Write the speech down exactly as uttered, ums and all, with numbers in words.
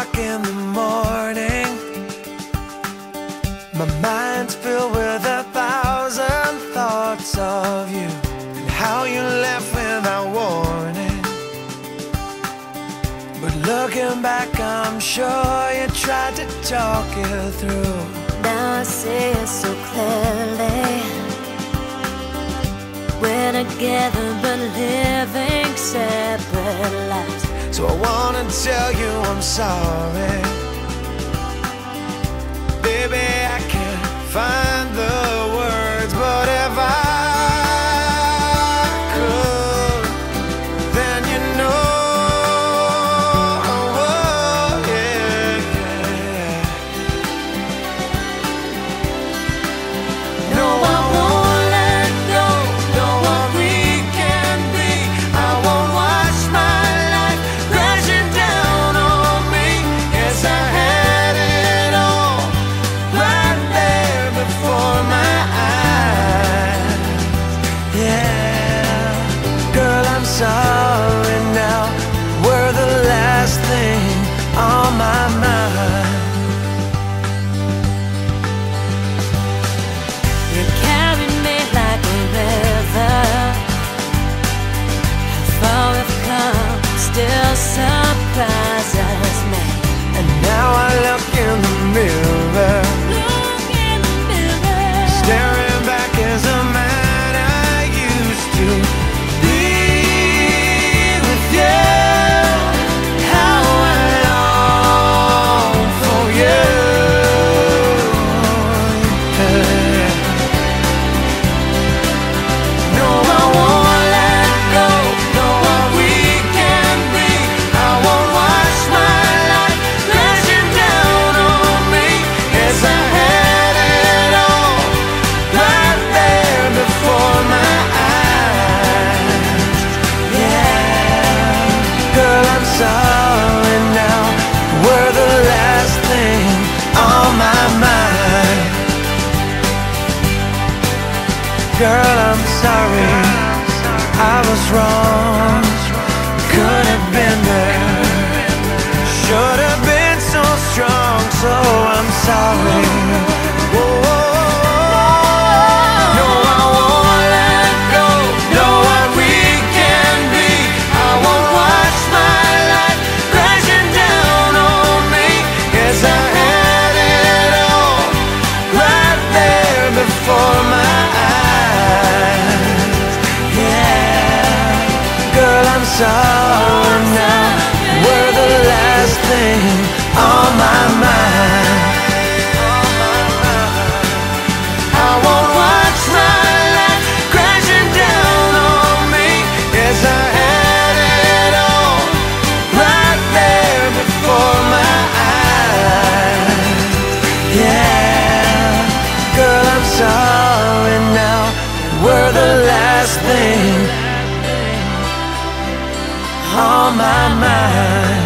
o'clock in the morning. My mind's filled with a thousand thoughts of you and how you left without warning. But looking back, I'm sure you tried to talk it through. Now I see it so clearly. We're together but living separate lives. So I wanna tell you I'm sorry. Baby, I can't find the words, but if I could, then you know, oh, yeah, yeah. No, I won't let go, know what we can be. I won't watch my life crashing down on me. Yes, I had it all right there before my eyes. Yeah, girl, I'm sorry now. We're the last thing on my mind. You carried me like a river. How far we've come still surprises me. And now I look in the mirror, Look in the mirror, staring back as a man I used to be with you. How I long for you. Yeah. No, I won't let go, know what we can be. I won't watch my life crashing down on me. Yes, I had it all right there before my eyes. Yeah, girl, I'm sorry now. We're the last thing on my mind. Girl, I'm sorry, I was wrong. Could have been there, should have been so strong. So I'm sorry. Whoa. No, I won't let go, know what we can be. I won't watch my life crashing down on me. Yes, I had it all right there before my eyes. Yeah, girl, I'm sorry now. We're the last thing on my mind. I won't watch my life crashing down on me. Yes, I had it all right there before my eyes. Yeah, girl, I'm sorry now. We're the last thing on my mind.